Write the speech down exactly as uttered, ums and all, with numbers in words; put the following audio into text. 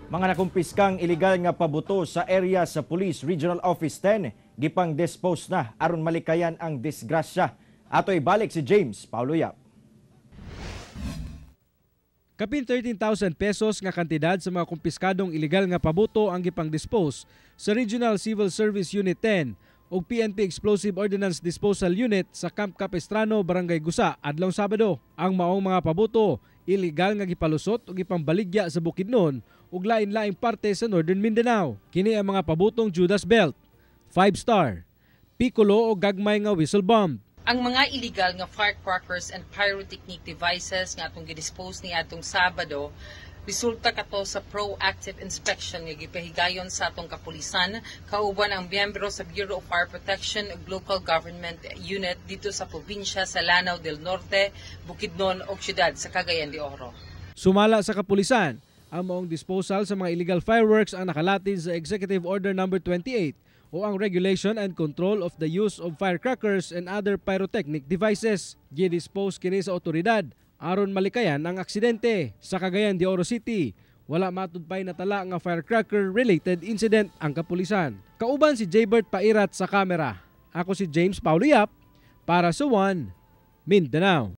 Mga nakumpiskang iligal nga pabuto sa area sa Police Regional Office ten, gipang dispose na aron malikayan ang disgrasya. Ato'y balik si James Paulo Yap. Kapin thirteen thousand pesos nga kantidad sa mga kumpiskadong iligal nga pabuto ang gipang dispose sa Regional Civil Service Unit ten o P N P Explosive Ordnance Disposal Unit sa Camp Capistrano, Barangay Gusa, adlong Sabado. Ang maong mga pabuto iligal nga gipalusot o gipambaligya sa Bukidnon ug lain-laing parte sa Northern Mindanao. Kini ang mga pabutong Judas Belt, five star, Piccolo o gagmay nga whistle bomb. Ang mga illegal nga firecrackers and pyrotechnic devices nga atong gidispose ni atong Sabado, resulta kato sa proactive inspection nga gipahigayon sa atong kapulisan kauban ang miyembro sa Bureau of Fire Protection ug Local Government Unit dito sa probinsya sa Lanao del Norte, Bukidnon ug siyudad sa Cagayan de Oro. Sumala sa kapulisan, ang maong disposal sa mga illegal fireworks ang nakalatid sa Executive Order number twenty-eight o ang Regulation and Control of the Use of Firecrackers and Other Pyrotechnic Devices. Gidispose kini sa otoridad aron malikayan ang aksidente. Sa Cagayan de Oro City, wala matudpay na tala nga firecracker-related incident ang kapulisan. Kauban si Jaybert Pairat sa kamera. Ako si James Paulo Yap para sa One Mindanao.